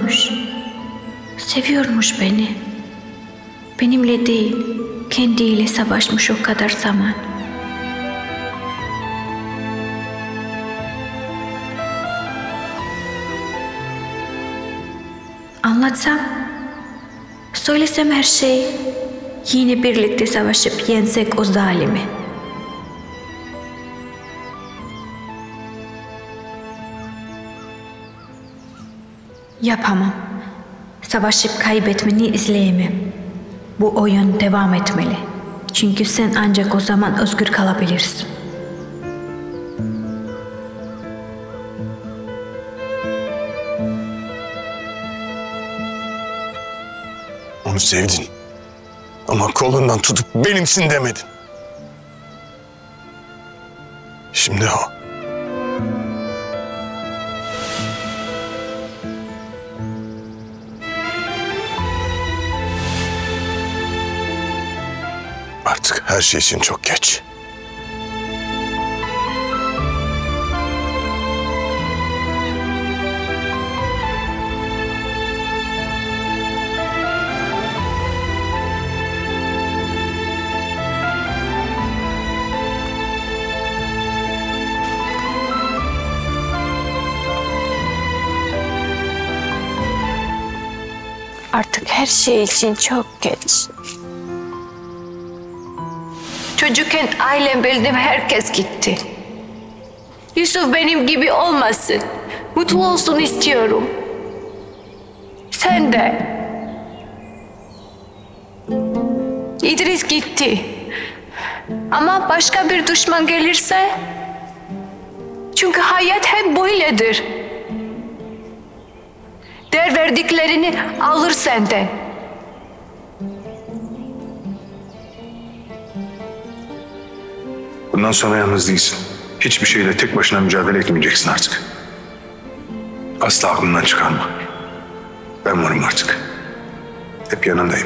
seviyormuş. Seviyormuş beni. Benimle değil, kendiyle savaşmış o kadar zaman. Anlatsam, söylesem her şeyi, yine birlikte savaşıp yensek o zalimi. Yapamam. Savaşıp kaybetmeni izleyemem. Bu oyun devam etmeli. Çünkü sen ancak o zaman özgür kalabilirsin. Onu sevdin. Ama kolundan tutup benimsin demedin. Şimdi o. Artık her şey için çok geç. Artık her şey için çok geç. Çocukken ailem bildim herkes gitti. Yusuf benim gibi olmasın. Mutlu olsun istiyorum. Sen de. İdris gitti. Ama başka bir düşman gelirse... Çünkü hayat hep böyledir. Değer verdiklerini alır senden. Bundan sonra yalnız değilsin. Hiçbir şeyle tek başına mücadele etmeyeceksin artık. Asla aklından çıkarma. Ben varım artık. Hep yanındayım.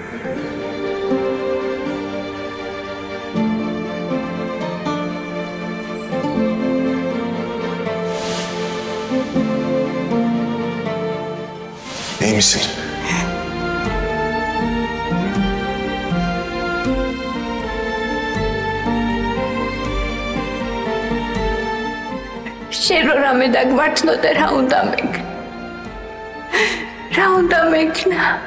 İyi misin? Şerorame Martino de Raundamek. Raundamek na.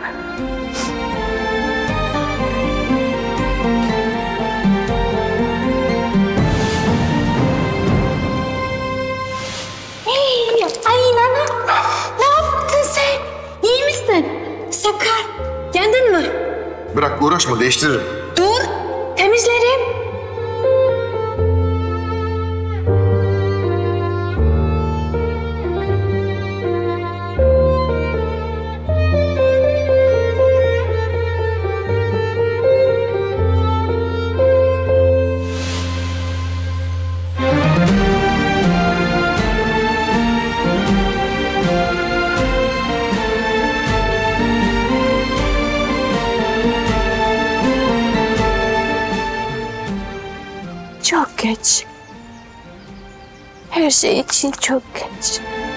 Ay nana, ne yaptın sen? İyi misin? Sakar, yandın mı? Bırak uğraşma, değiştiririm. Dur, temizlerim. Çok geç. Her şey için çok geç.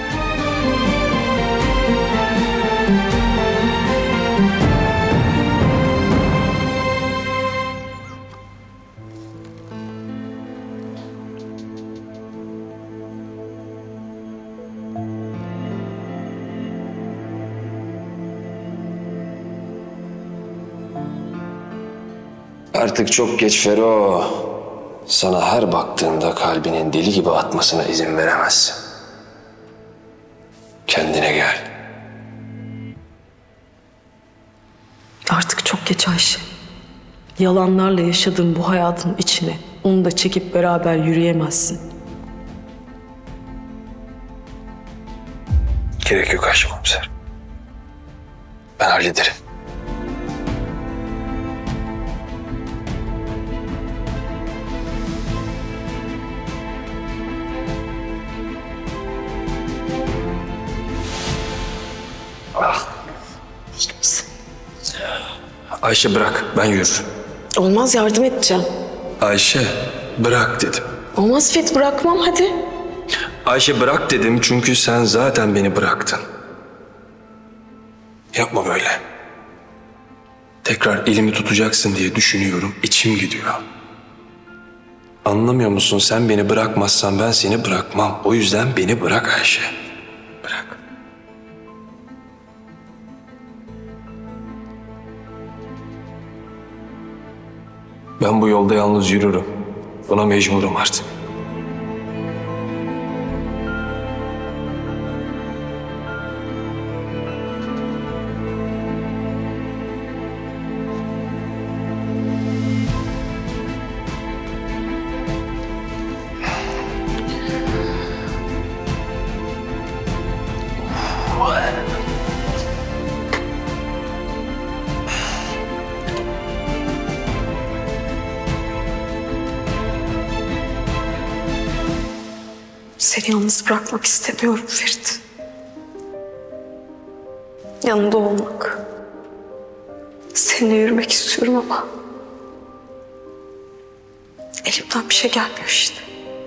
Artık çok geç Fero. Sana her baktığında kalbinin deli gibi atmasına izin veremezsin. Kendine gel. Artık çok geç Ayşe. Yalanlarla yaşadığın bu hayatın içine onu da çekip beraber yürüyemezsin. Gerek yok Ayşe komiser. Ben hallederim. Ayşe bırak, ben yürürüm. Olmaz, yardım edeceğim. Ayşe bırak dedim. Olmaz Fet, bırakmam hadi. Ayşe bırak dedim çünkü sen zaten beni bıraktın. Yapma böyle. Tekrar elimi tutacaksın diye düşünüyorum, içim gidiyor. Anlamıyor musun? Sen beni bırakmazsan ben seni bırakmam. O yüzden beni bırak Ayşe. Bırak. Ben bu yolda yalnız yürürüm. Buna mecburum artık. Seni yalnız bırakmak istemiyorum Ferit. Yanında olmak. Seninle yürümek istiyorum ama elimden bir şey gelmiyor işte.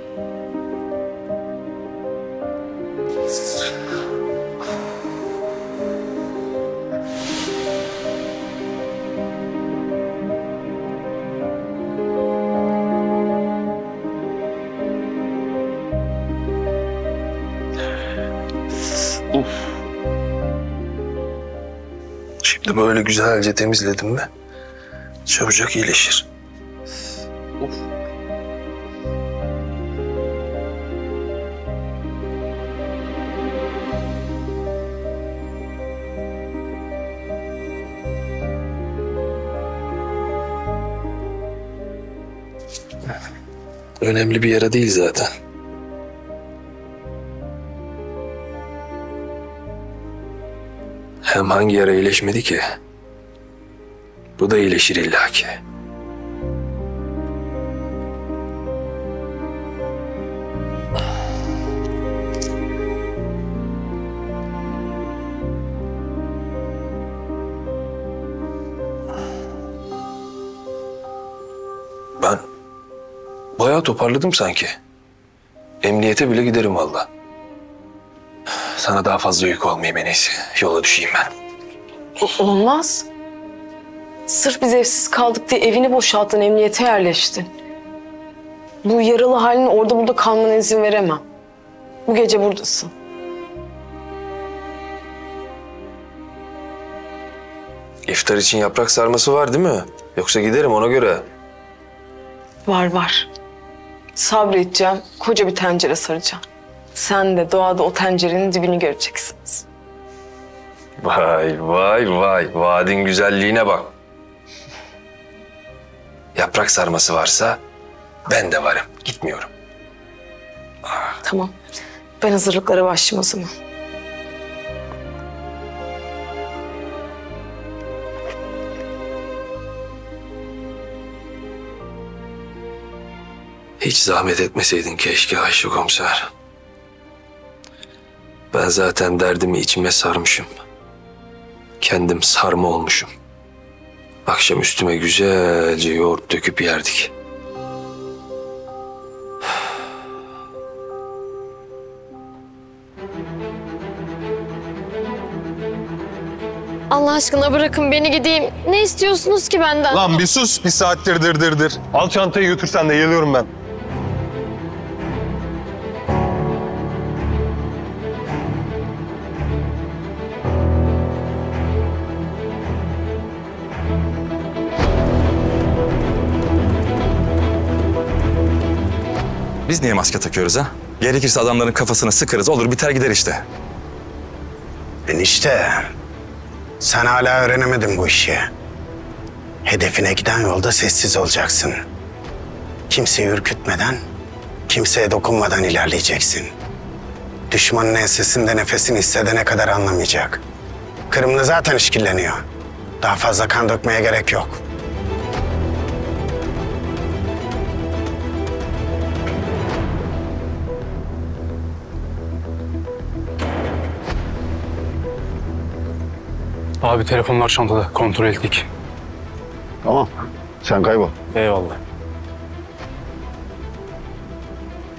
Şimdi böyle güzelce temizledim mi çabucak iyileşir. Önemli bir yara değil zaten. Hem hangi yara iyileşmedi ki? Bu da iyileşir illaki. Ben bayağı toparladım sanki. Emniyete bile giderim vallahi. Sana daha fazla yük olmayayım en iyisi. Yola düşeyim ben. Olmaz. Sırf biz evsiz kaldık diye evini boşalttın, emniyete yerleştin. Bu yaralı halinin orada burada kalmana izin veremem. Bu gece buradasın. İftar için yaprak sarması var değil mi? Yoksa giderim ona göre. Var. Sabredeceğim, koca bir tencere saracağım. Sen de doğada o tencerenin dibini göreceksiniz. Vay. Vaadin güzelliğine bak. Yaprak sarması varsa ben de varım. Gitmiyorum. Tamam. Ben hazırlıklara başlayayım o zaman. Hiç zahmet etmeseydin keşke Ayşe komiser. Ben zaten derdimi içime sarmışım. Kendim sarma olmuşum. Akşam üstüme güzelce yoğurt döküp yerdik. Allah aşkına bırakın beni gideyim. Ne istiyorsunuz ki benden? Lan bir sus, bir saattir dır. Al çantayı götürsen de geliyorum ben. Biz niye maske takıyoruz ha? Gerekirse adamların kafasına sıkarız, olur biter gider işte. Enişte, sen hala öğrenemedin bu işi. Hedefine giden yolda sessiz olacaksın. Kimseyi ürkütmeden, kimseye dokunmadan ilerleyeceksin. Düşmanın ensesinde nefesini hissedene kadar anlamayacak. Kırımlı zaten işkilleniyor. Daha fazla kan dökmeye gerek yok. Abi telefonlar çantada. Kontrol ettik. Tamam. Sen kaybol. Eyvallah.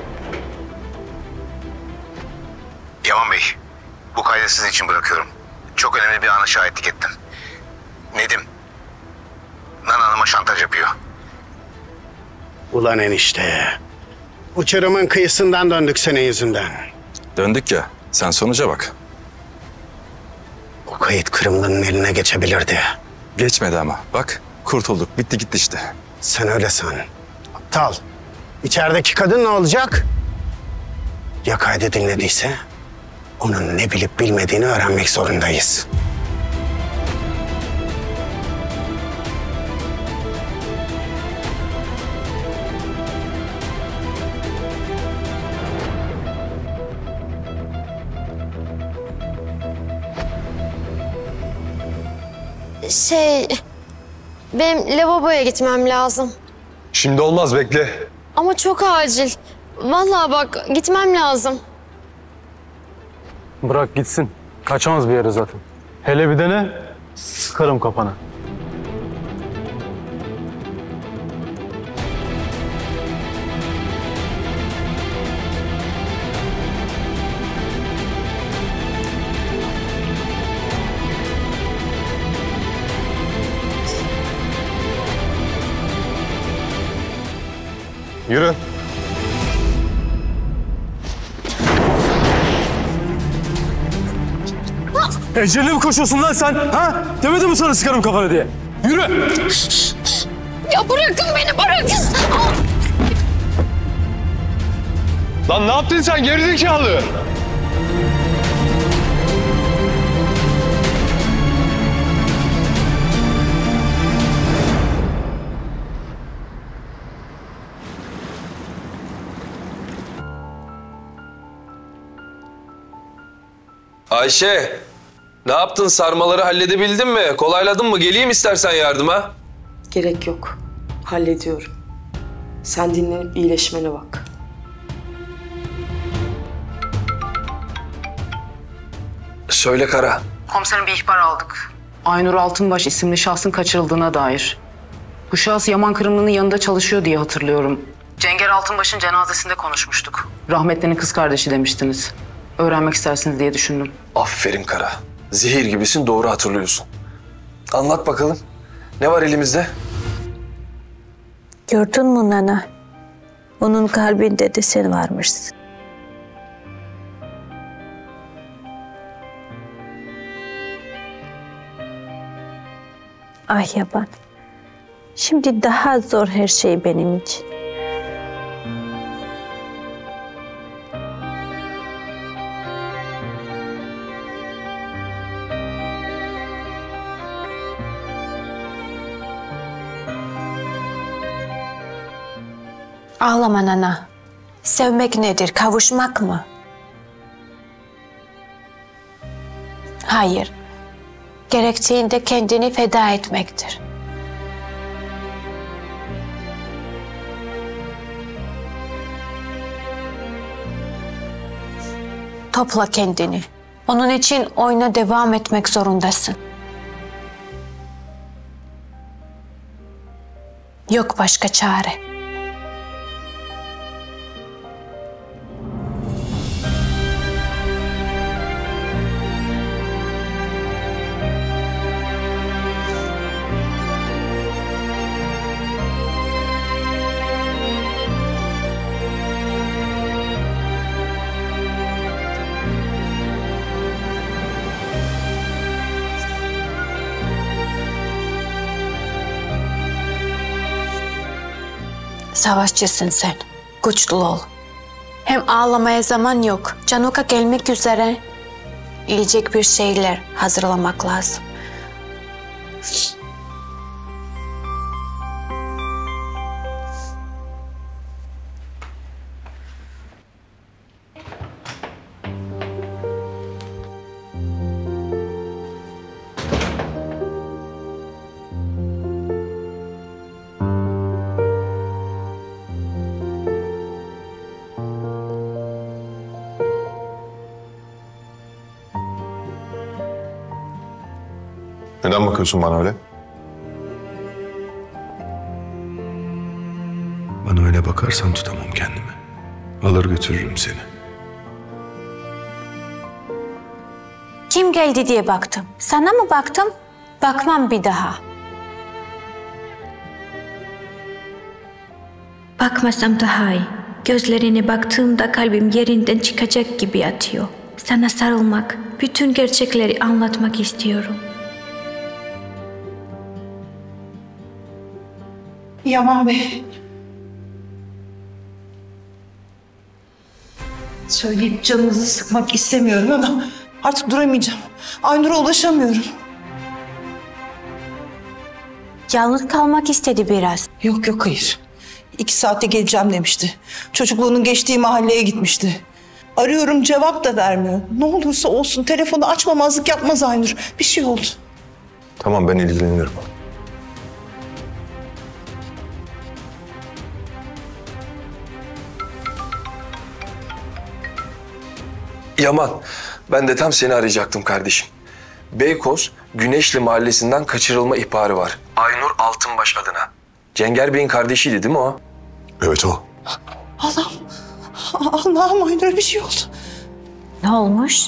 Yaman Bey, bu kaydı sizin için bırakıyorum. Çok önemli bir ana şahitlik ettim. Nedim, Nana Hanım'a şantaj yapıyor. Ulan enişte, uçurumun kıyısından döndük senin yüzünden. Döndük ya. Sen sonuca bak. O kayıt Kırımlı'nın eline geçebilirdi. Geçmedi ama. Bak kurtulduk. Bitti gitti işte. Sen öyle san. Aptal. İçerideki kadın ne olacak? Ya kaydı dinlediyse? Onun ne bilip bilmediğini öğrenmek zorundayız. Benim lavaboya gitmem lazım. Şimdi olmaz, bekle. Ama çok acil. Vallahi bak gitmem lazım. Bırak gitsin. Kaçamaz bir yere zaten. Hele bir dene, sıkarım kafana. Yürü. Eceline mi koşuyorsun lan sen? Ha? Demedim mi sana sıkarım kafanı diye? Yürü! Ya bırakın beni, bırakın. Lan ne yaptın sen gerizekalı? Ayşe, ne yaptın? Sarmaları halledebildin mi? Kolayladın mı? Geleyim istersen yardıma. Gerek yok. Hallediyorum. Sen dinlenip iyileşmene bak. Söyle Kara. Komiserim bir ihbar aldık. Aynur Altınbaş isimli şahsın kaçırıldığına dair. Bu şahıs Yaman Kırımlı'nın yanında çalışıyor diye hatırlıyorum. Cenger Altınbaş'ın cenazesinde konuşmuştuk. Rahmetlinin kız kardeşi demiştiniz. Öğrenmek istersiniz diye düşündüm. Aferin Kara. Zehir gibisin, doğru hatırlıyorsun. Anlat bakalım. Ne var elimizde? Gördün mü Nana? Onun kalbinde de sen varmışsın. Ah yaban. Şimdi daha zor her şey benim için. Ağlama Nana. Sevmek nedir? Kavuşmak mı? Hayır. Gerektiğinde kendini feda etmektir. Topla kendini. Onun için oyuna devam etmek zorundasın. Yok başka çare. Savaşçısın sen. Güçlü ol. Hem ağlamaya zaman yok. Canuka gelmek üzere. Yiyecek bir şeyler hazırlamak lazım. Neden bakıyorsun bana öyle? Bana öyle bakarsan tutamam kendimi. Alır götürürüm seni. Kim geldi diye baktım. Sana mı baktım? Bakmam bir daha. Bakmasam daha iyi. Gözlerine baktığımda kalbim yerinden çıkacak gibi atıyor. Sana sarılmak, bütün gerçekleri anlatmak istiyorum. Yaman Bey. Söyleyip canınızı sıkmak istemiyorum ama artık duramayacağım. Aynur'a ulaşamıyorum. Yalnız kalmak istedi biraz. Yok hayır. 2 saatte geleceğim demişti. Çocukluğunun geçtiği mahalleye gitmişti. Arıyorum cevap da vermiyor. Ne olursa olsun telefonu açmamazlık yapmaz Aynur. Bir şey oldu. Tamam, ben ilgilenirim. Yaman, ben de tam seni arayacaktım kardeşim. Beykoz, Güneşli Mahallesi'nden kaçırılma ihbarı var. Aynur Altınbaş adına. Cenger Bey'in kardeşiydi değil mi o? Evet o. Allah'ım Aynur'a bir şey oldu. Ne olmuş?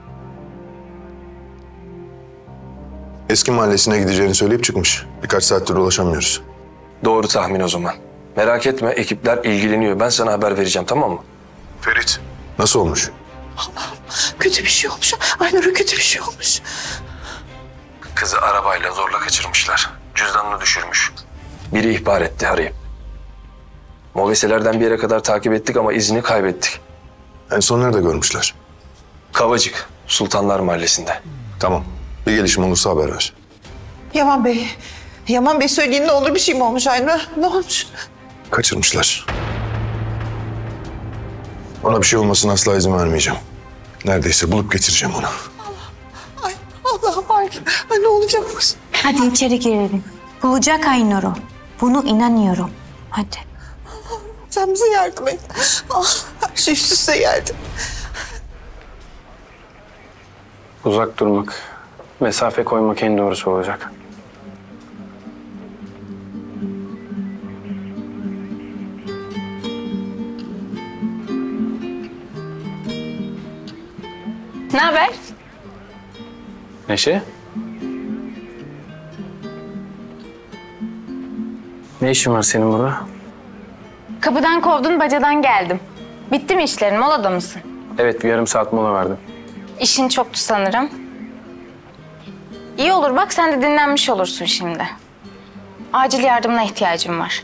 Eski mahallesine gideceğini söyleyip çıkmış. Birkaç saattir ulaşamıyoruz. Doğru tahmin o zaman. Merak etme, ekipler ilgileniyor. Ben sana haber vereceğim, tamam mı? Ferit. Nasıl olmuş? Allah'ım kötü bir şey olmuş. Aynur'a kötü bir şey olmuş. Kızı arabayla zorla kaçırmışlar. Cüzdanını düşürmüş. Biri ihbar etti arayıp. Mobeselerden bir yere kadar takip ettik ama izini kaybettik. En son nerede görmüşler? Kavacık, Sultanlar Mahallesi'nde. Tamam. Bir gelişme olursa haber ver. Yaman Bey söyleyin, ne olur bir şey mi olmuş Aynur'a? Ne olmuş? Kaçırmışlar. Ona bir şey olmasına asla izin vermeyeceğim. Neredeyse bulup getireceğim onu. Allah'ım Aynur. Ay, ne olacakmış? Hadi içeri girelim. Bulacak Aynur'u. Bunu inanıyorum. Hadi. Sen bize yardım et. Her şey üst üste geldi. Uzak durmak, mesafe koymak en doğrusu olacak. Ne haber? Neşe? Ne işin var senin burada? Kapıdan kovdun, bacadan geldim. Bitti mi işlerin, molada mısın? Evet, bir yarım saat mola verdim. İşin çoktu sanırım. İyi olur, bak sen de dinlenmiş olursun şimdi. Acil yardımına ihtiyacım var.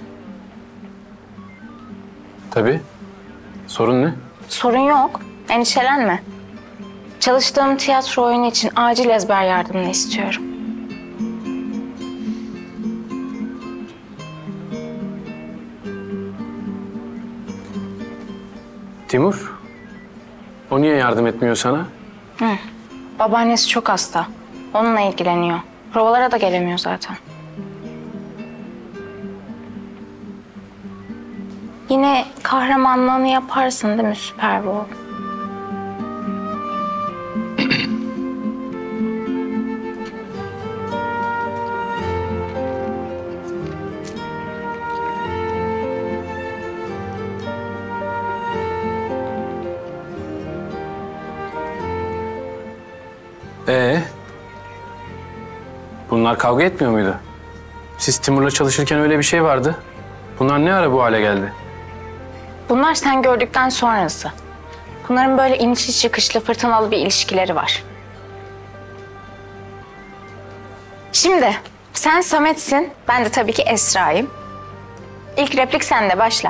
Tabii. Sorun ne? Sorun yok, endişelenme. Çalıştığım tiyatro oyunu için acil ezber yardımını istiyorum. Timur? O niye yardım etmiyor sana? Babaannesi çok hasta. Onunla ilgileniyor. Provalara da gelemiyor zaten. Yine kahramanlığını yaparsın değil mi Süper Bowl? Bunlar kavga etmiyor muydu? Siz Timur'la çalışırken öyle bir şey vardı. Bunlar ne ara bu hale geldi? Bunlar sen gördükten sonrası. Bunların böyle inişli çıkışlı fırtınalı bir ilişkileri var. Şimdi sen Samet'sin, ben de tabii ki Esra'yım. İlk replik sende, başla.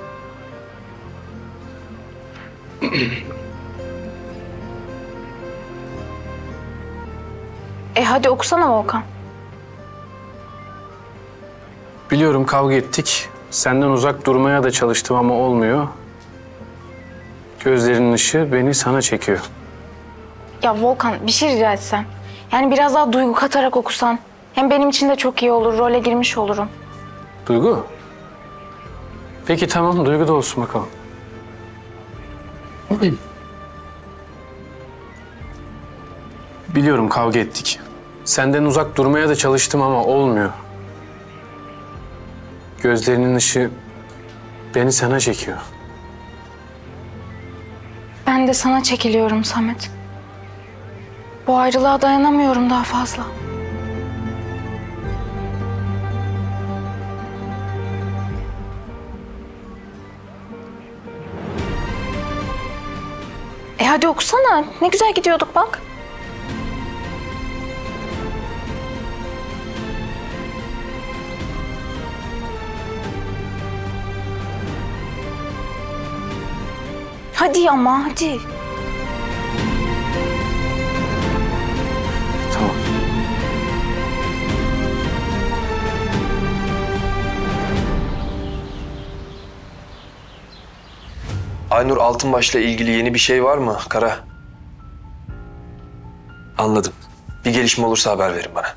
Hadi okusana Volkan. Biliyorum kavga ettik. Senden uzak durmaya da çalıştım ama olmuyor. Gözlerinin ışığı beni sana çekiyor. Ya Volkan, bir şey rica etsem. Yani biraz daha duygu katarak okusan. Hem benim için de çok iyi olur, role girmiş olurum. Duygu? Peki tamam, duygu da olsun bakalım. Biliyorum kavga ettik. Senden uzak durmaya da çalıştım ama olmuyor. Gözlerinin ışığı beni sana çekiyor. Ben de sana çekiliyorum Samet. Bu ayrılığa dayanamıyorum daha fazla. Hadi okusana. Ne güzel gidiyorduk bak. Hadi ama hadi. Tamam. Aynur Altınbaş'la ilgili yeni bir şey var mı Kara? Anladım. Bir gelişme olursa haber verin bana.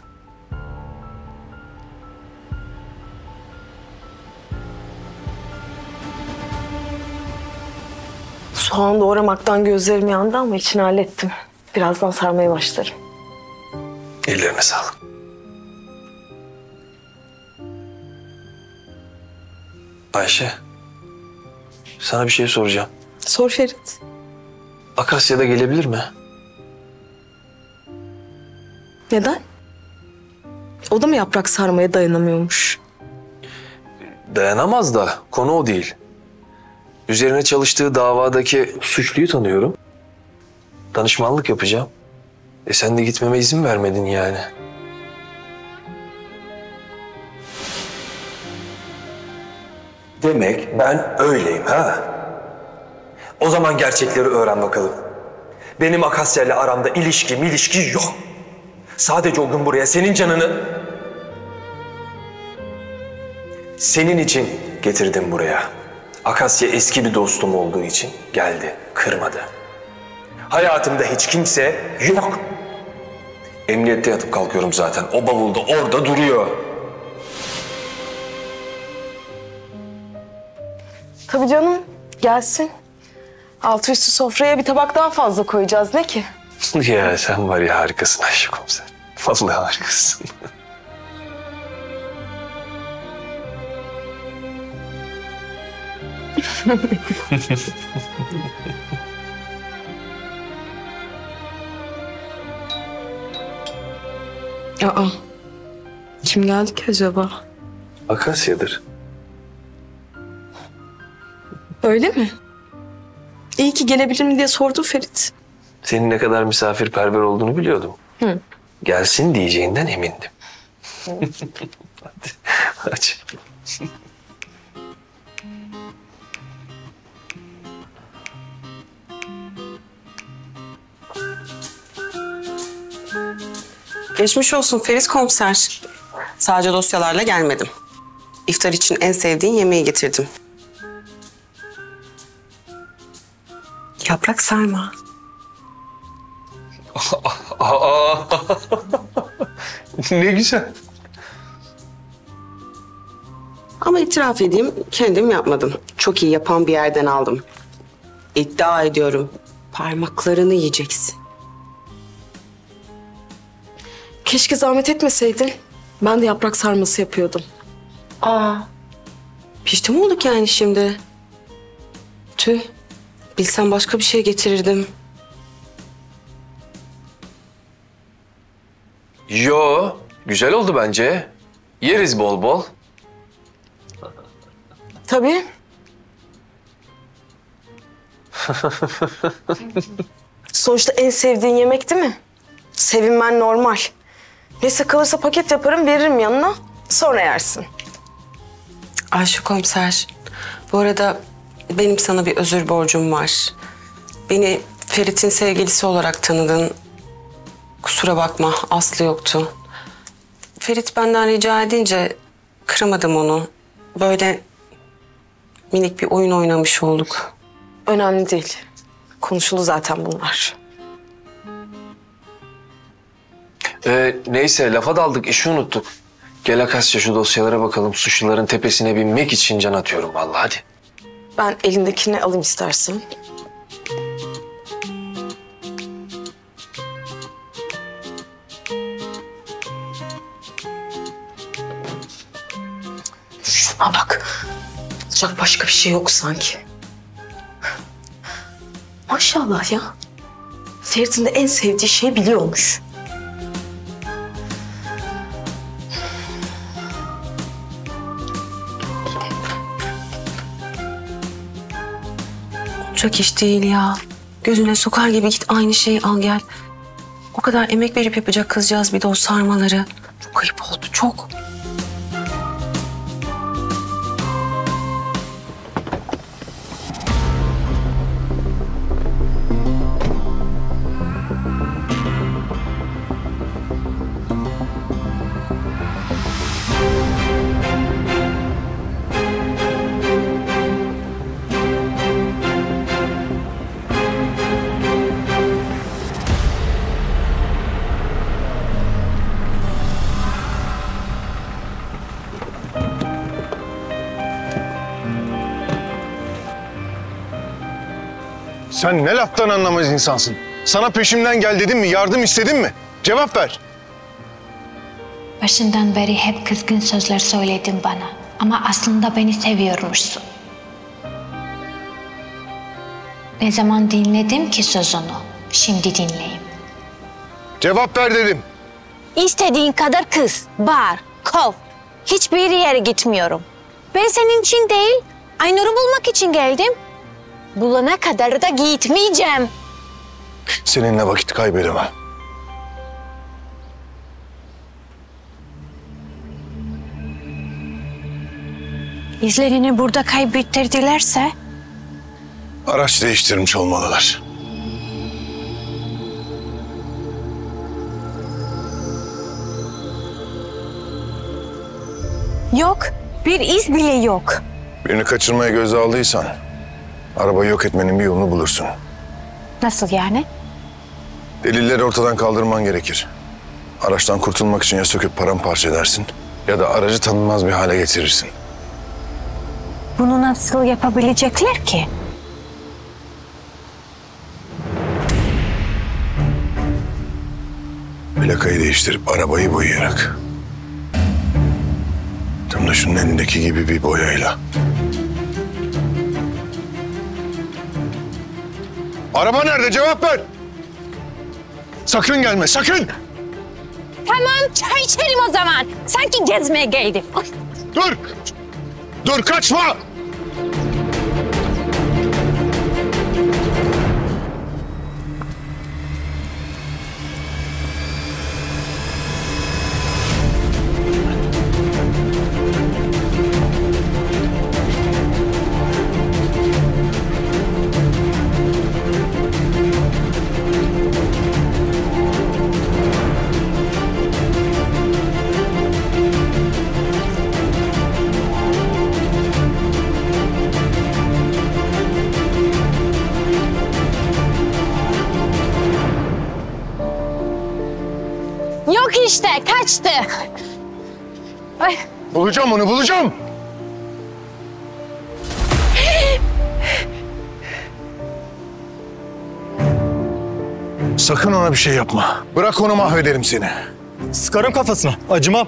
Soğan doğramaktan gözlerim yandı ama içini hallettim. Birazdan sarmaya başlarım. Ellerine sağlık. Ayşe, sana bir şey soracağım. Sor Ferit. Akasya'da gelebilir mi? Neden? O da mı yaprak sarmaya dayanamıyormuş? Dayanamaz da konu o değil. Üzerine çalıştığı davadaki suçluyu tanıyorum. Danışmanlık yapacağım. Sen de gitmeme izin vermedin yani. Demek ben öyleyim ha? O zaman gerçekleri öğren bakalım. Benim Akasya ile aramda ilişki yok. Sadece o gün buraya senin canını... Senin için getirdim buraya. Akasya eski bir dostum olduğu için geldi, kırmadı. Hayatımda hiç kimse yok. Emniyette yatıp kalkıyorum zaten. O bavulda orada duruyor. Tabii canım, gelsin. Altı üstü sofraya bir tabak daha fazla koyacağız, ne ki? Ya sen var ya harikasın Ayşe komiser. Vallahi harikasın. Aa, kim geldi ki acaba? Akasya'dır. Öyle mi? İyi ki gelebilir mi diye sordum Ferit. Senin ne kadar misafirperver olduğunu biliyordum. Hı. Gelsin diyeceğinden emindim. Hadi aç. Geçmiş olsun Ferit komiser. Sadece dosyalarla gelmedim. İftar için en sevdiğin yemeği getirdim. Yaprak sarma. Ne güzel. Ama itiraf edeyim, kendim yapmadım. Çok iyi yapan bir yerden aldım. İddia ediyorum, parmaklarını yiyeceksin. Keşke zahmet etmeseydin. Ben de yaprak sarması yapıyordum. Aa, pişti mi olduk yani şimdi? Tüh, bilsem başka bir şey getirirdim. Yo, güzel oldu bence. Yeriz bol bol. Tabii. Sonuçta en sevdiğin yemek değil mi? Sevinmen normal. Neyse kalırsa paket yaparım, veririm yanına. Sonra yersin. Ayşe komiser, bu arada benim sana bir özür borcum var. Beni Ferit'in sevgilisi olarak tanıdın. Kusura bakma, Aslı yoktu. Ferit benden rica edince kıramadım onu. Böyle minik bir oyun oynamış olduk. Önemli değil. Konuşuldu zaten bunlar. Neyse lafa daldık, işi unuttuk. Gel Akasya şu dosyalara bakalım. Suçluların tepesine binmek için can atıyorum vallahi hadi. Ben elindekini alayım istersen. Şuna bak. Olacak başka bir şey yok sanki. Maşallah ya. Ferit'in de en sevdiği şeyi biliyormuş. Olacak iş değil ya. Gözüne sokar gibi git aynı şeyi al gel. O kadar emek verip yapacak kızcağız bir de o sarmaları. Çok ayıp oldu, çok. Sen ne laftan anlamaz insansın. Sana peşimden gel dedim mi? Yardım istedim mi? Cevap ver. Başından beri hep kızgın sözler söyledin bana. Ama aslında beni seviyormuşsun. Ne zaman dinledim ki sözünü? Şimdi dinleyeyim. Cevap ver dedim. İstediğin kadar kız, bağır, kov. Hiçbir yere gitmiyorum. Ben senin için değil, Aynur'u bulmak için geldim. Bulana kadar da gitmeyeceğim. Seninle vakit kaybedemem. İzlerini burada kaybettirdilerse? Araç değiştirmiş olmalılar. Yok, bir iz bile yok. Birini kaçırmaya göze aldıysan arabayı yok etmenin bir yolunu bulursun. Nasıl yani? Delilleri ortadan kaldırman gerekir. Araçtan kurtulmak için ya söküp paramparça edersin ya da aracı tanınmaz bir hale getirirsin. Bunu nasıl yapabilecekler ki? Plakayı değiştirip arabayı boyayarak. Tam da şunun elindeki gibi bir boyayla. Araba nerede? Cevap ver! Sakın gelme, sakın! Tamam, çay içelim o zaman. Sanki gezmeye geldim. Dur! Dur, kaçma! Yok işte, kaçtı. Ay. Bulacağım onu, bulacağım! Sakın ona bir şey yapma. Bırak onu, mahvederim seni. Sıkarım kafasına, acımam.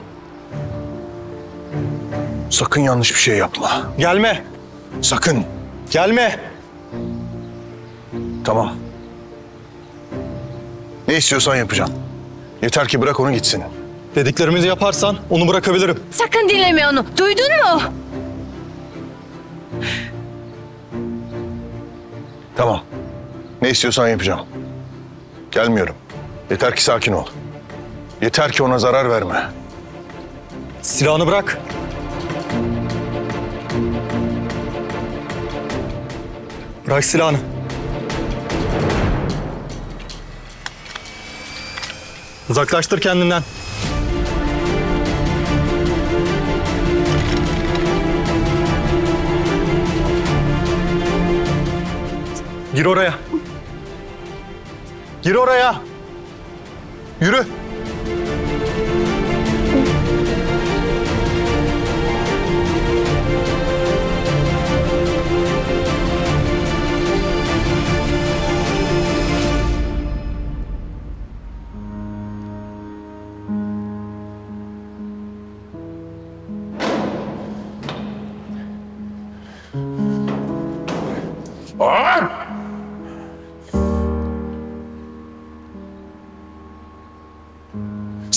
Sakın yanlış bir şey yapma. Gelme. Sakın. Gelme. Tamam. Ne istiyorsan yapacağım. Yeter ki bırak onu gitsin. Dediklerimizi yaparsan onu bırakabilirim. Sakın dinleme onu. Duydun mu? Tamam. Ne istiyorsan yapacağım. Gelmiyorum. Yeter ki sakin ol. Yeter ki ona zarar verme. Silahını bırak. Bırak silahını. Uzaklaştır kendinden. Gir oraya. Gir oraya. Yürü.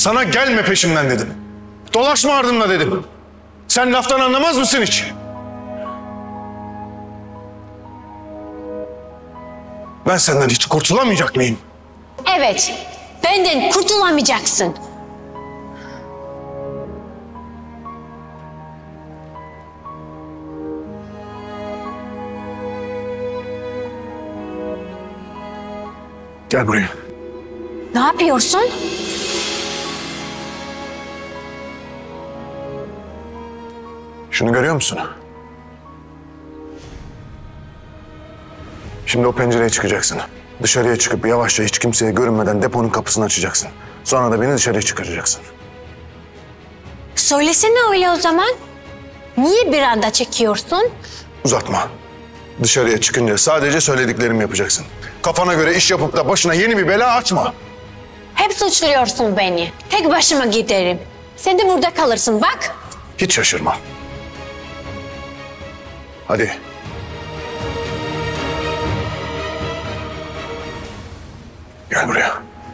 Sana gelme peşimden dedim. Dolaşma ardımda dedim. Sen laftan anlamaz mısın hiç? Ben senden hiç kurtulamayacak mıyım? Evet, benden kurtulamayacaksın. Gel buraya. Ne yapıyorsun? Şunu görüyor musun? Şimdi o pencereye çıkacaksın. Dışarıya çıkıp yavaşça hiç kimseye görünmeden deponun kapısını açacaksın. Sonra da beni dışarıya çıkaracaksın. Söylesene öyle o zaman. Niye bir anda çekiyorsun? Uzatma. Dışarıya çıkınca sadece söylediklerimi yapacaksın. Kafana göre iş yapıp da başına yeni bir bela açma. Hep suçluyorsun beni. Tek başıma giderim. Sen de burada kalırsın bak. Hiç şaşırma. Hadi. Gel buraya.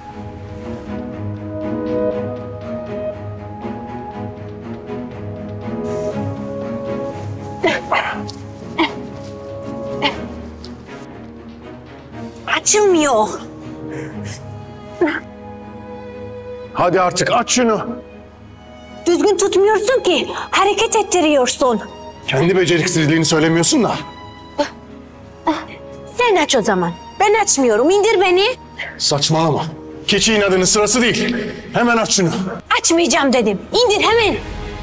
Açılmıyor. Hadi artık aç şunu. Düzgün tutmuyorsun ki. Hareket ettiriyorsun. Kendi beceriksizliğini söylemiyorsun da. Sen aç o zaman. Ben açmıyorum. İndir beni. Saçmalama. Keçi inadının sırası değil. Hemen aç şunu. Açmayacağım dedim. İndir hemen.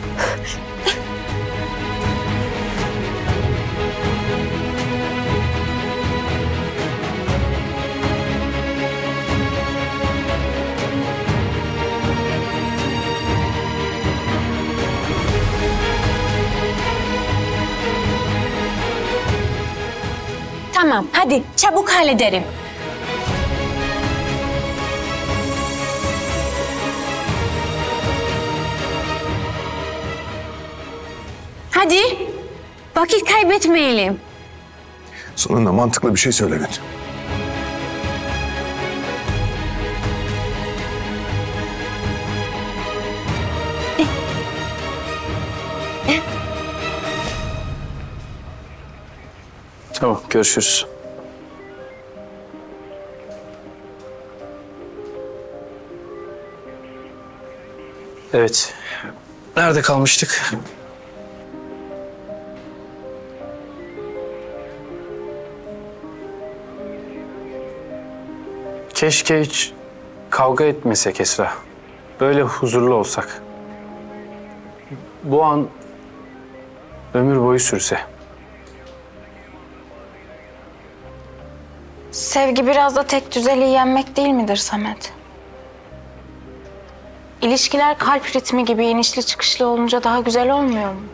Tamam, hadi çabuk hallederim. Hadi, vakit kaybetmeyelim. Sonunda mantıklı bir şey söyledin. Tamam, görüşürüz. Evet. Nerede kalmıştık? Keşke hiç kavga etmesek Esra. Böyle huzurlu olsak. Bu an ömür boyu sürse. Sevgi biraz da tek düzeliği yenmek değil midir Samet? İlişkiler kalp ritmi gibi inişli çıkışlı olunca daha güzel olmuyor mu?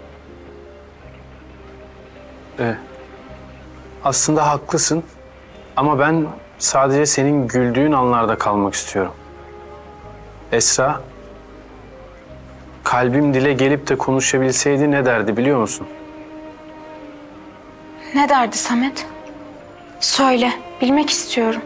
Aslında haklısın. Ama ben sadece senin güldüğün anlarda kalmak istiyorum. Esra, kalbim dile gelip de konuşabilseydi ne derdi biliyor musun? Ne derdi Samet? Söyle, bilmek istiyorum.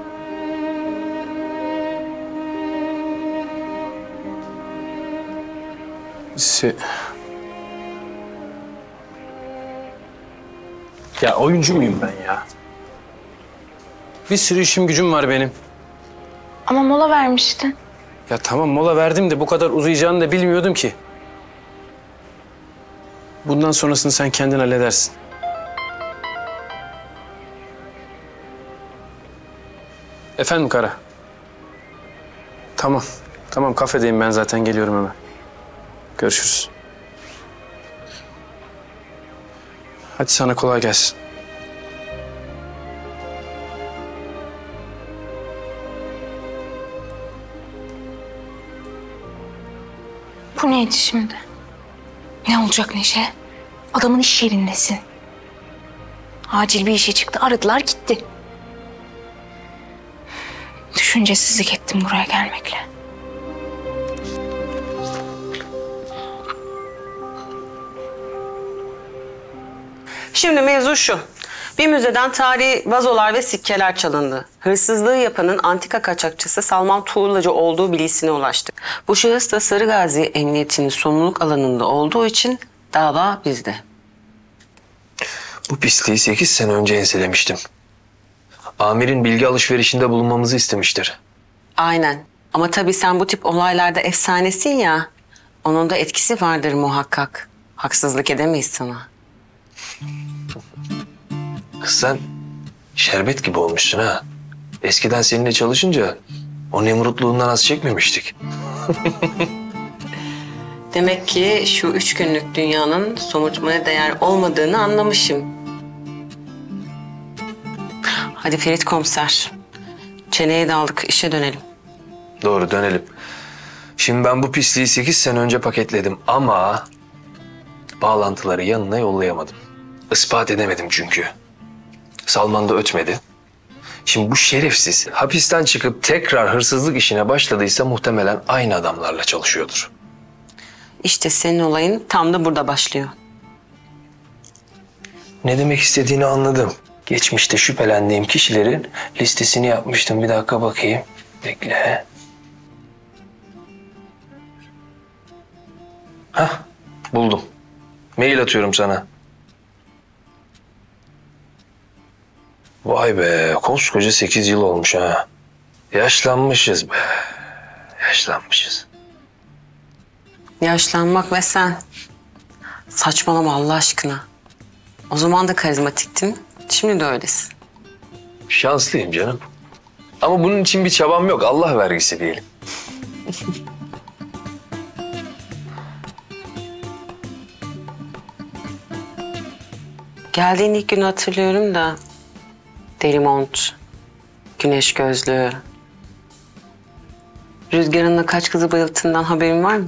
Ya oyuncu muyum ben ya? Bir sürü işim gücüm var benim. Ama mola vermiştin. Ya tamam mola verdim de bu kadar uzayacağını da bilmiyordum ki. Bundan sonrasını sen kendin halledersin. Efendim Kara? Tamam. Tamam kafedeyim ben zaten geliyorum hemen. Görüşürüz. Hadi sana kolay gelsin. Bu neydi şimdi? Ne olacak Neşe? Adamın iş yerindesin. Acil bir işi çıktı, aradılar gitti. Düşüncesizlik ettim buraya gelmekle. Şimdi mevzu şu. Bir müzeden tarihi vazolar ve sikkeler çalındı. Hırsızlığı yapanın antika kaçakçısı Salman Tuğlacı olduğu bilgisine ulaştık. Bu şahıs da Sarıgazi Emniyeti'nin sorumluluk alanında olduğu için dava bizde. Bu pisliği 8 sene önce enselemiştim. Amirin bilgi alışverişinde bulunmamızı istemiştir. Aynen. Ama tabii sen bu tip olaylarda efsanesin ya. Onun da etkisi vardır muhakkak. Haksızlık edemeyiz sana. Kız sen şerbet gibi olmuşsun ha. Eskiden seninle çalışınca o nemrutluğundan az çekmemiştik. Demek ki şu 3 günlük dünyanın somurtmaya değer olmadığını anlamışım. Hadi Ferit komiser. Çeneye daldık, işe dönelim. Doğru, dönelim. Şimdi ben bu pisliği 8 sene önce paketledim ama bağlantıları yanına yollayamadım. Ispat edemedim çünkü. Salman da ötmedi. Şimdi bu şerefsiz hapisten çıkıp tekrar hırsızlık işine başladıysa muhtemelen aynı adamlarla çalışıyordur. İşte senin olayın tam da burada başlıyor. Ne demek istediğini anladım. Geçmişte şüphelendiğim kişilerin listesini yapmıştım. Bir dakika bakayım. Bekle. Hah, buldum. Mail atıyorum sana. Vay be, koskoca 8 yıl olmuş ha. Yaşlanmışız be. Yaşlanmışız. Yaşlanmak ve sen. Saçmalama Allah aşkına. O zaman da karizmatiktin, şimdi de öylesin. Şanslıyım canım. Ama bunun için bir çabam yok. Allah vergisi diyelim. Geldiğin ilk günü hatırlıyorum da... deri mont, güneş gözlüğü... Rüzgar'ınla kaç kızı bayılttığından haberin var mı?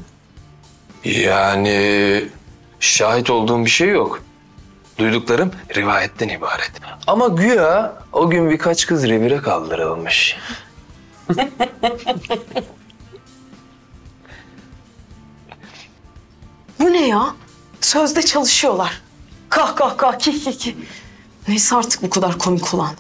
Yani şahit olduğum bir şey yok. Duyduklarım rivayetten ibaret. Ama güya o gün birkaç kız revire kaldırılmış. Bu ne ya? Sözde çalışıyorlar. Kah kah kah ki ki ki. Neyse artık bu kadar komik olan.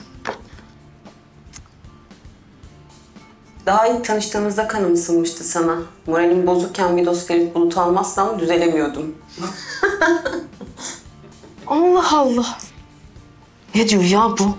Daha ilk tanıştığımızda kanım ısınmıştı sana. Moralim bozukken Vidos Ferit Bulut almazsam düzelemiyordum. Allah Allah. Ne diyor ya bu?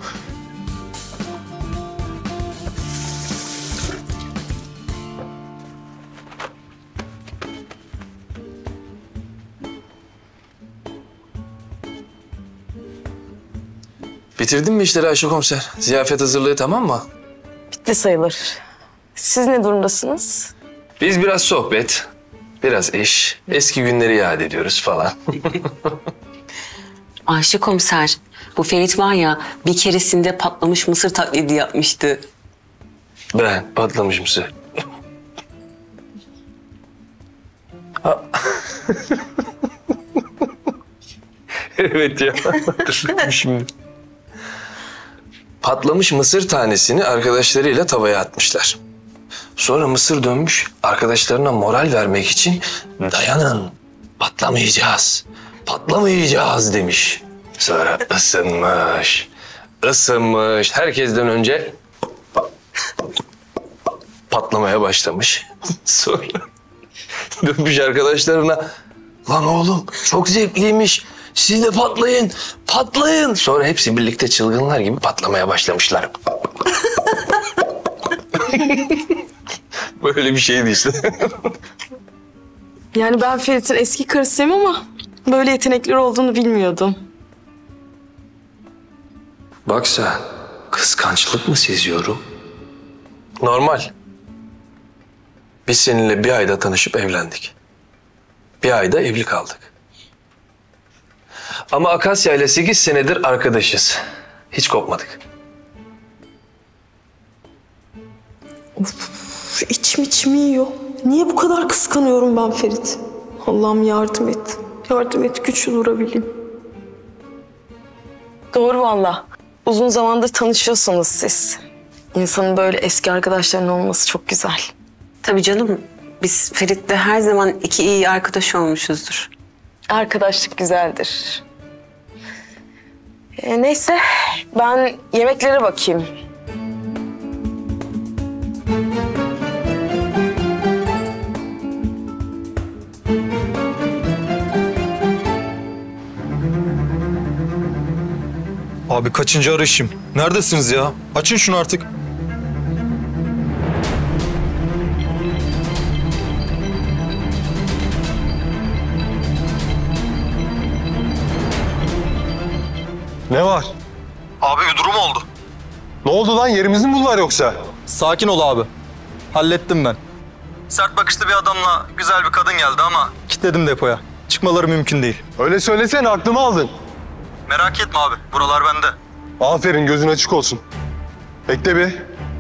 Bitirdin mi işleri Ayşe komiser? Ziyafet hazırlığı tamam mı? Bitti sayılır. Siz ne durumdasınız? Biz biraz sohbet, biraz iş, eski günleri yad ediyoruz falan. Ayşe komiser, bu Ferit var ya bir keresinde patlamış mısır taklidi yapmıştı. Ben patlamış mısır. Evet ya, hatırladım şimdi. Patlamış mısır tanesini arkadaşlarıyla tavaya atmışlar. Sonra mısır dönmüş, arkadaşlarına moral vermek için dayanın, patlamayacağız, patlamayacağız demiş. Sonra ısınmış, herkesten önce patlamaya başlamış. Sonra dönmüş arkadaşlarına, lan oğlum çok zevkliymiş, siz de patlayın, patlayın. Sonra hepsi birlikte çılgınlar gibi patlamaya başlamışlar. Böyle bir şeydi işte. Yani ben Ferit'in eski karısıyım ama böyle yetenekleri olduğunu bilmiyordum. Bak sen, kıskançlık mı seziyorum? Normal. Biz seninle bir ayda tanışıp evlendik. Bir ayda evli kaldık. Ama Akasya ile 8 senedir arkadaşız. Hiç kopmadık. Of, içim yiyor. Niye bu kadar kıskanıyorum ben Ferit? Allah'ım yardım et. Yardım et, güçlü durabileyim. Doğru valla. Uzun zamandır tanışıyorsunuz siz. İnsanın böyle eski arkadaşlarının olması çok güzel. Tabii canım, biz Ferit'le her zaman iki iyi arkadaş olmuşuzdur. Arkadaşlık güzeldir. Neyse ben yemeklere bakayım. Abi kaçıncı arayışım? Neredesiniz ya? Açın şunu artık. Ne var? Abi bir durum oldu. Ne oldu lan? Yerimizi mi buldular yoksa? Sakin ol abi. Hallettim ben. Sert bakışlı bir adamla güzel bir kadın geldi ama kilitledim depoya. Çıkmaları mümkün değil. Öyle söylesene, aklımı aldın. Merak etme abi. Buralar bende. Aferin, gözün açık olsun. Bekle bir.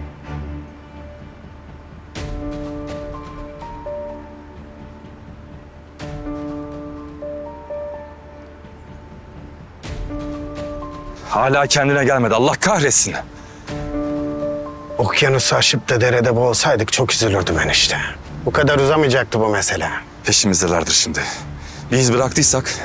Hala kendine gelmedi. Allah kahretsin. Okyanusu aşıp da derede boğulsaydık çok üzülürdüm enişte. Bu kadar uzamayacaktı bu mesele. Peşimizdelerdir şimdi. Bir iz bıraktıysak...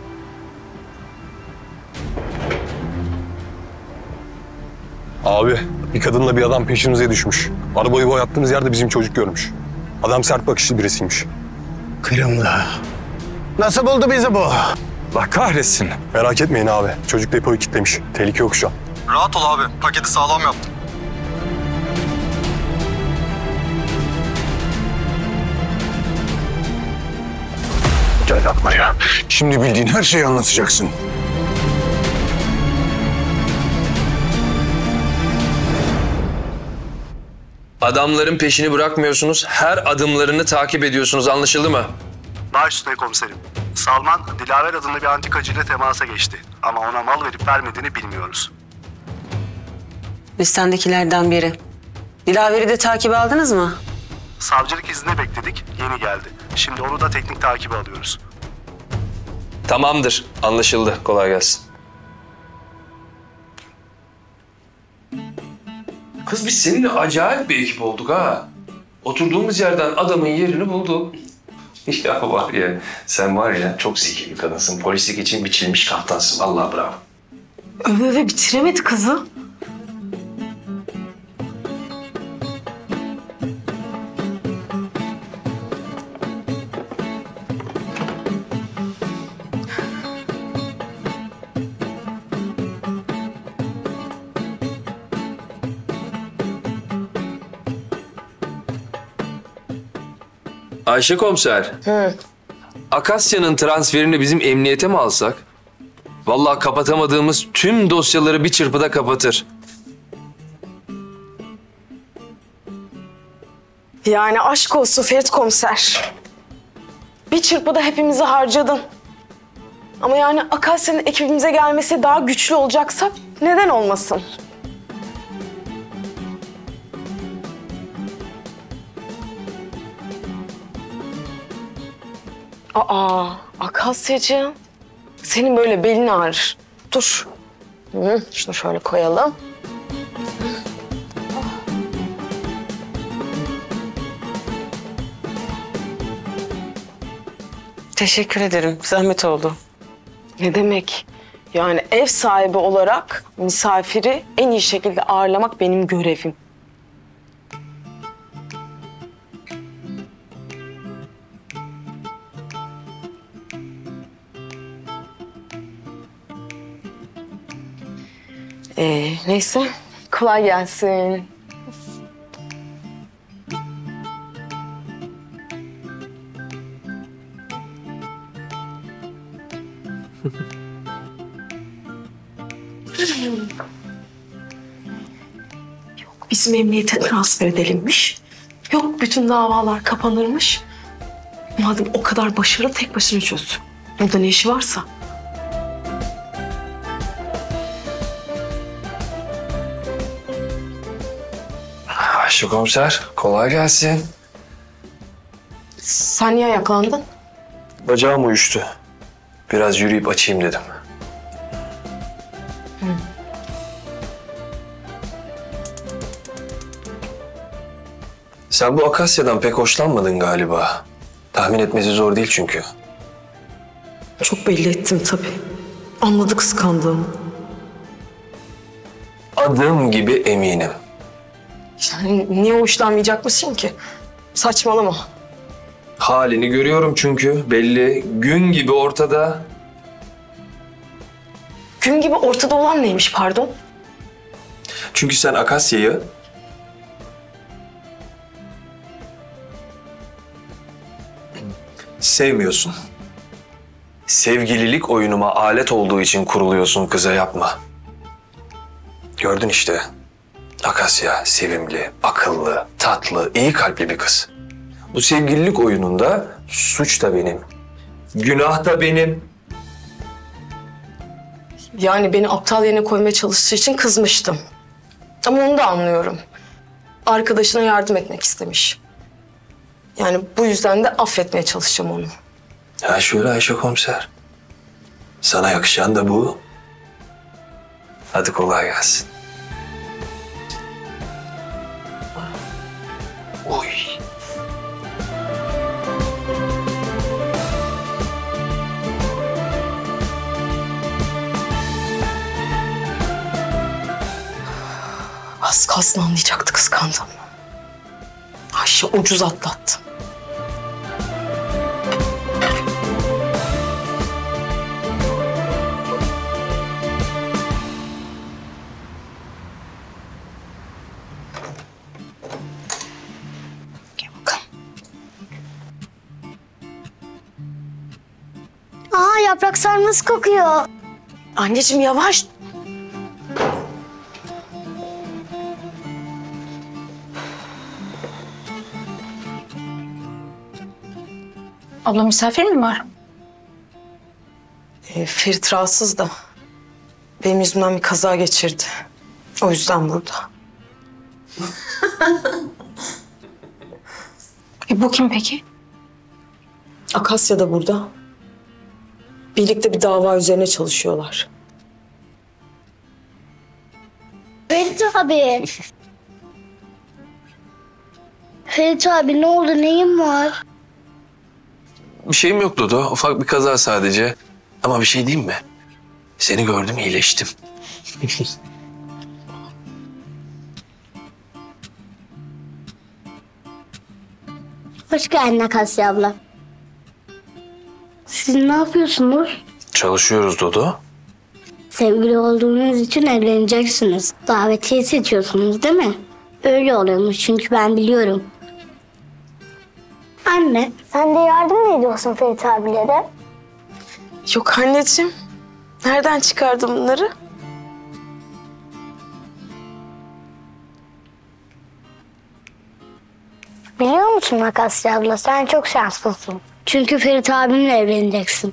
Abi, bir kadınla bir adam peşimize düşmüş. Arabayı boyattığımız yerde bizim çocuk görmüş. Adam sert bakışlı birisiymiş. Kırımlı. Nasıl buldu bizi bu? Allah kahretsin. Merak etmeyin abi. Çocuk depoyu kilitlemiş. Tehlike yok şu an. Rahat ol abi. Paketi sağlam yaptım. Gel lan buraya. Şimdi bildiğin her şeyi anlatacaksın. Adamların peşini bırakmıyorsunuz, her adımlarını takip ediyorsunuz, anlaşıldı mı? Baş üstüne komiserim. Salman, Dilaver adında bir antikacıyla temasa geçti. Ama ona mal verip vermediğini bilmiyoruz. Listendekilerden biri. Dilaver'i de takibe aldınız mı? Savcılık izni bekledik, yeni geldi. Şimdi onu da teknik takibe alıyoruz. Tamamdır, anlaşıldı. Kolay gelsin. Kız biz seninle acayip bir ekip olduk ha. Oturduğumuz yerden adamın yerini bulduk. Ya var ya, sen var ya çok zeki bir kadınsın. Polislik için biçilmiş kaptansın. Vallahi bravo. Öve bitiremedi kızı. Ayşe komiser. Akasya'nın transferini bizim emniyete mi alsak? Vallahi kapatamadığımız tüm dosyaları bir çırpıda kapatır. Yani aşk olsun Ferit komiser. Bir çırpıda hepimizi harcadın. Ama yani Akasya'nın ekibimize gelmesi daha güçlü olacaksa neden olmasın? Aa, Akasya'cığım. Senin böyle belin ağrır. Dur. Şunu şöyle koyalım. Teşekkür ederim. Zahmet oldu. Ne demek? Yani ev sahibi olarak misafiri en iyi şekilde ağırlamak benim görevim. Neyse, kolay gelsin. Yok, bizim emniyete transfer edelimmiş. Yok, bütün davalar kapanırmış. Madem o kadar başarılı tek başına çözdü. Burada ne işi varsa. Ayşe komiser, kolay gelsin. Sen niye ayaklandın? Bacağım uyuştu. Biraz yürüyüp açayım dedim. Sen bu Akasya'dan pek hoşlanmadın galiba. Tahmin etmesi zor değil çünkü. Çok belli ettim tabii. Anladı kıskandığımı. Adım gibi eminim. Yani niye hoşlanmayacakmışsın ki? Saçmalama. Halini görüyorum çünkü belli. Gün gibi ortada. Gün gibi ortada olan neymiş pardon? Çünkü sen Akasya'yı sevmiyorsun. Sevgililik oyunuma alet olduğu için kuruluyorsun kıza, yapma. Gördün işte. Akasya sevimli, akıllı, tatlı, iyi kalpli bir kız. Bu sevgililik oyununda suç da benim. Günah da benim. Yani beni aptal yerine koymaya çalıştığı için kızmıştım. Ama onu da anlıyorum. Arkadaşına yardım etmek istemiş. Yani bu yüzden de affetmeye çalışacağım onu. Ya şöyle Ayşe komiser. Sana yakışan da bu. Hadi kolay gelsin. Oy. Az kalsın anlayacaktı kıskandım. Ayşe ucuz atlattı. Aa, yaprak sarması kokuyor. Anneciğim yavaş. Abla misafir mi var? Ferit rahatsız da. Benim yüzümden bir kaza geçirdi. O yüzden burada. Bu kim peki? Akasya da burada. Birlikte bir dava üzerine çalışıyorlar. Ferit abi. Ferit abi ne oldu, neyin var? Bir şeyim yok Dodo. Ufak bir kaza sadece. Ama bir şey diyeyim mi? Seni gördüm, iyileştim. Hoş geldin Akasya abla. Siz ne yapıyorsunuz? Çalışıyoruz Dodo. Sevgili olduğunuz için evleneceksiniz. Davetiye seçiyorsunuz değil mi? Öyle oluyormuş çünkü ben biliyorum. Anne, sen de yardım mı ediyorsun Ferit abilere? Yok anneciğim. Nereden çıkardın bunları? Biliyor musun Akasya abla, sen çok şanslısın. Çünkü Ferit abimle evleneceksin.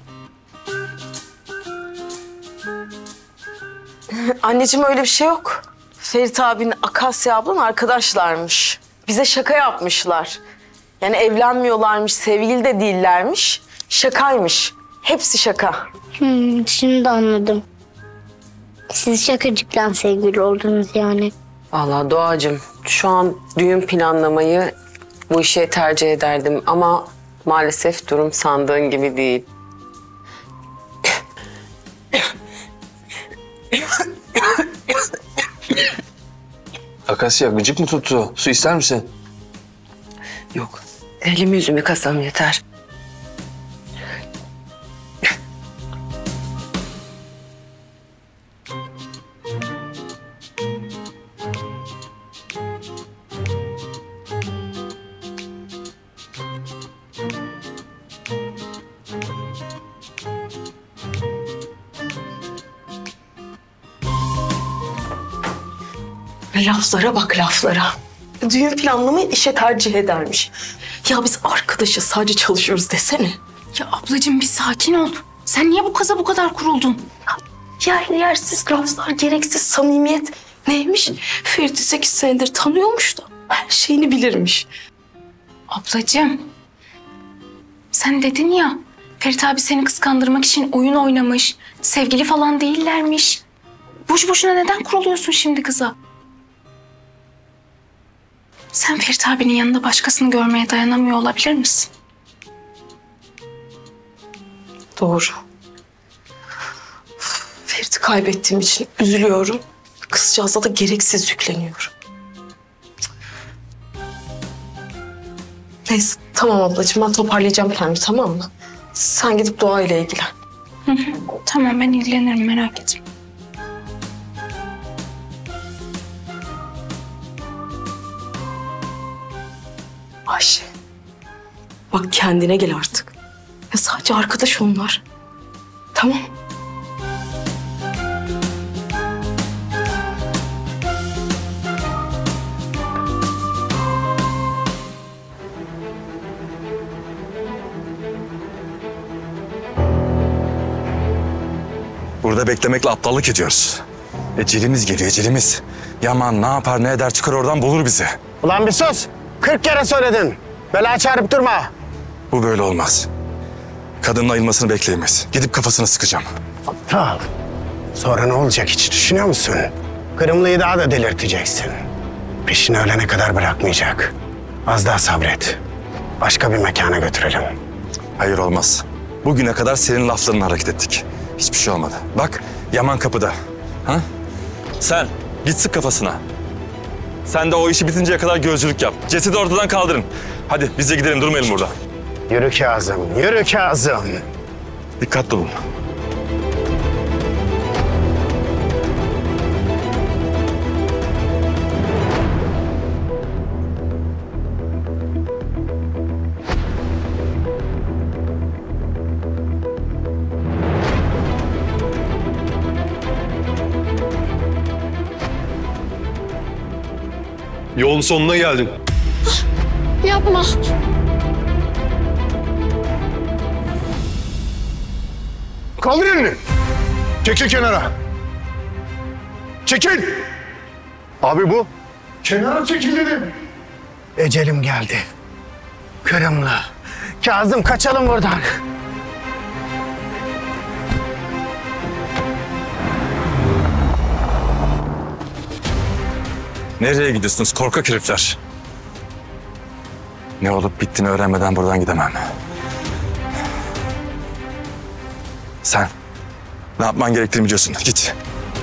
Anneciğim öyle bir şey yok. Ferit abinin Akasya ablan arkadaşlarmış. Bize şaka yapmışlar. Yani evlenmiyorlarmış, sevgili de değillermiş. Şakaymış. Hepsi şaka. Şimdi anladım. Siz şakacıktan sevgili oldunuz yani. Vallahi Doğacığım, şu an düğün planlamayı bu işe tercih ederdim ama maalesef durum sandığın gibi değil. Akasya gıcık mı tuttu? Su ister misin? Yok, elimi yüzümü kasam yeter. Laflara bak laflara. Düğün planlamayı işe tercih edermiş. Ya biz arkadaşız, sadece çalışıyoruz desene. Ya ablacığım bir sakin ol. Sen niye bu kaza bu kadar kuruldun? Yersiz laflar, gereksiz samimiyet. Neymiş? Ferit'i 8 senedir tanıyormuş da her şeyini bilirmiş. Ablacığım. Sen dedin ya Ferit abi seni kıskandırmak için oyun oynamış. Sevgili falan değillermiş. Boş boşuna neden kuruluyorsun şimdi kıza? Sen Ferit abinin yanında başkasını görmeye dayanamıyor olabilir misin? Doğru. Ferit'i kaybettiğim için üzülüyorum. Kızcağıza da gereksiz yükleniyorum. Neyse tamam ablacığım, ben toparlayacağım kendimi, tamam mı? Sen gidip Doğa ile ilgilen. Tamam, ben ilgilenirim, merak etme. Ayşe, bak kendine gel artık. Ya sadece arkadaş onlar. Tamam. Burada beklemekle aptallık ediyoruz. Ecelimiz geliyor, ecelimiz. Yaman ne yapar ne eder çıkar oradan bulur bizi. Ulan bir sus. 40 kere söyledin. Bela çağırıp durma. Bu böyle olmaz. Kadının ayılmasını bekleyemeyiz. Gidip kafasını sıkacağım. Aptal. Sonra ne olacak hiç düşünüyor musun? Kırımlı'yı daha da delirteceksin. Peşini ölene kadar bırakmayacak. Az daha sabret. Başka bir mekana götürelim. Hayır olmaz. Bugüne kadar senin laflarınla hareket ettik. Hiçbir şey olmadı. Bak Yaman kapıda. Ha? Sen git sık kafasına. Sen de o işi bitinceye kadar gözcülük yap. Cesedi ortadan kaldırın. Hadi biz de gidelim, durmayalım burada. Yürü Kazım, yürü Kazım. Dikkatli olun. Yolun sonuna geldin. Yapma. Kaldır elini. Çekil kenara. Çekil. Abi bu. Kenara çekil dedim. Ecelim geldi. Kırımlı. Kazım kaçalım buradan. Nereye gidiyorsunuz korkak herifler? Ne olup bittiğini öğrenmeden buradan gidemem. Sen ne yapman gerektiğini biliyorsun. Git.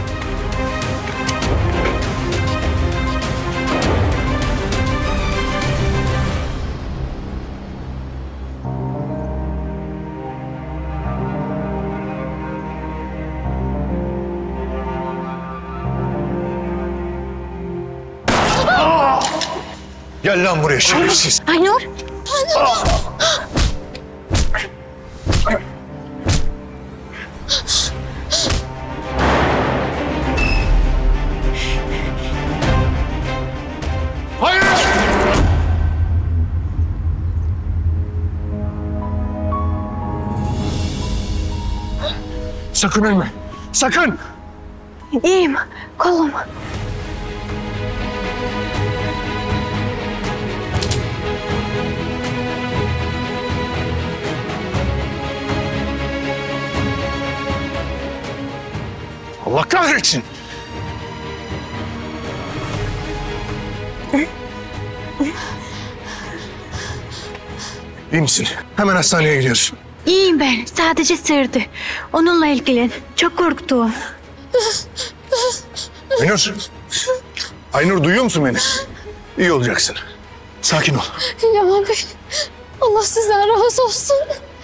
Gel lan buraya şerefsiz. Aynur. Hayır! Sakın ölme. Sakın! İyiyim. Kolum. Allah kahretsin. İyi misin? Hemen hastaneye gidiyoruz. İyiyim ben. Sadece sırdı. Onunla ilgilen. Çok korktum. Aynur. Aynur duyuyor musun beni? İyi olacaksın. Sakin ol. Yaman Bey, Allah sizden razı olsun.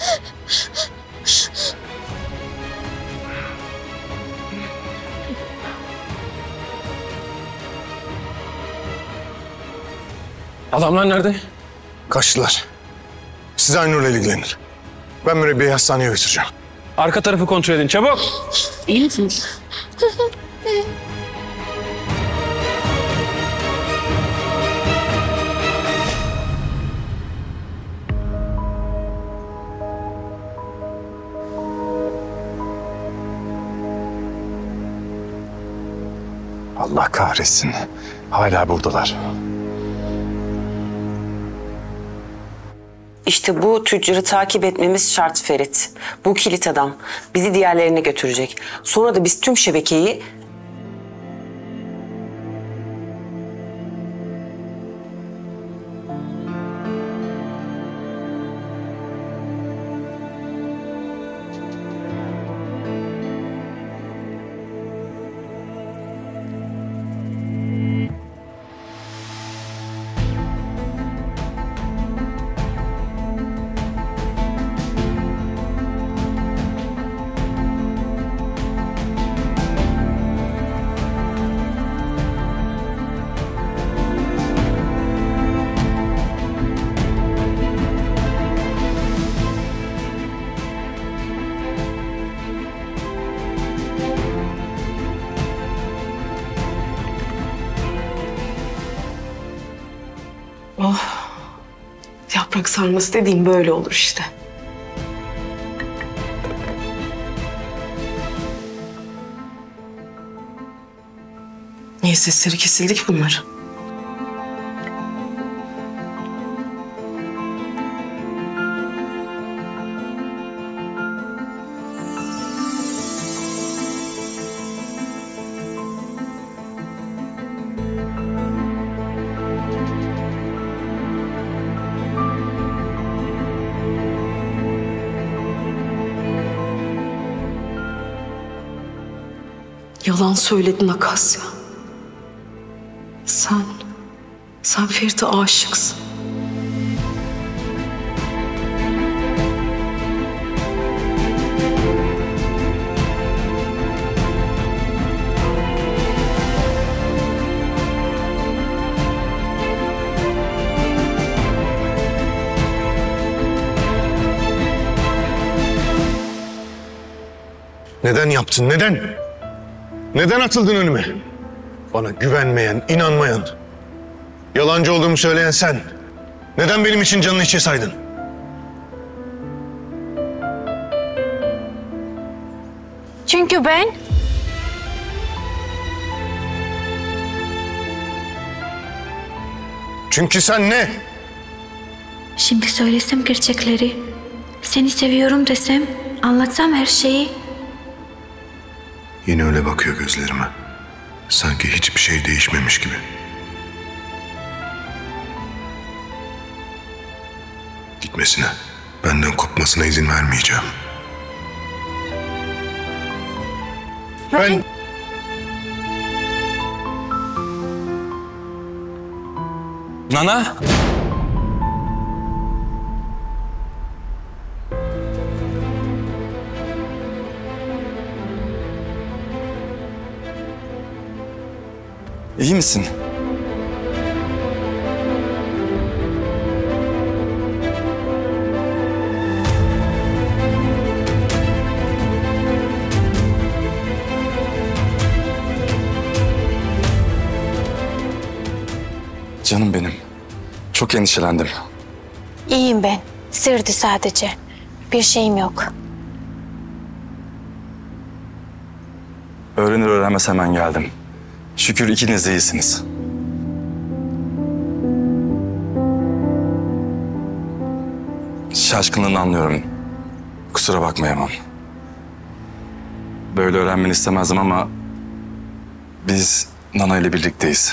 Adamlar nerede? Kaçtılar. Siz Aynur'la ilgilenin. Ben mürebbiyeyi hastaneye götüreceğim. Arka tarafı kontrol edin, çabuk. İyi misiniz? Allah kahretsin. Hala buradalar. İşte bu tüccarı takip etmemiz şart Ferit. Bu kilit adam. Bizi diğerlerine götürecek. Sonra da biz tüm şebekeyi... sarması dediğim böyle olur işte. Niye sesleri kesildi ki bunlar? Yalan söyledin Akasya. Sen Ferit'e aşıksın. Neden yaptın? Neden? Neden atıldın önüme? Bana güvenmeyen, inanmayan, yalancı olduğumu söyleyen sen. Neden benim için canını hiçe saydın? Çünkü ben... Çünkü sen ne? Şimdi söylesem gerçekleri, seni seviyorum desem, anlatsam her şeyi. Yine öyle bakıyor gözlerime. Sanki hiçbir şey değişmemiş gibi. Gitmesine, benden kopmasına izin vermeyeceğim. Ben... Nana! İyi misin? Canım benim. Çok endişelendim. İyiyim ben. Sırdı sadece. Bir şeyim yok. Öğrenir öğrenmez hemen geldim. Şükür ikiniz de iyisiniz. Şaşkınlığını anlıyorum. Kusura bakma Yaman. Böyle öğrenmeni istemezdim ama... biz Nana ile birlikteyiz.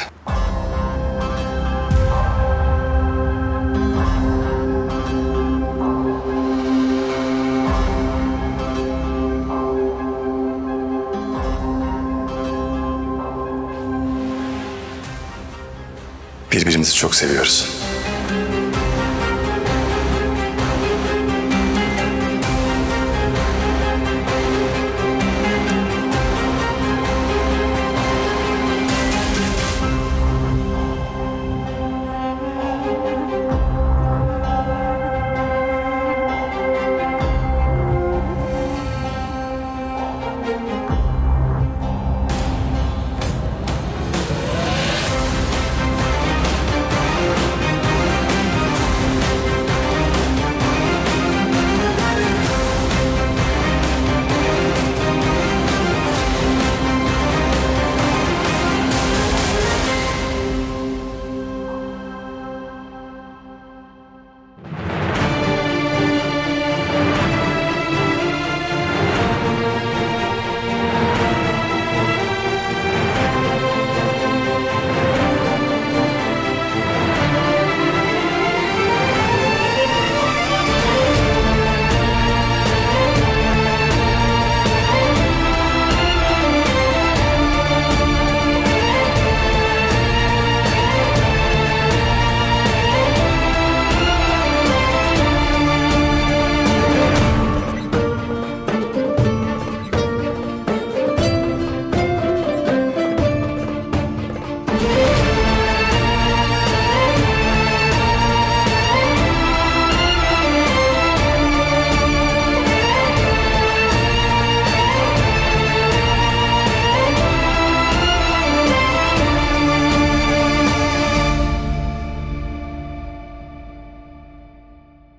Birbirimizi çok seviyoruz.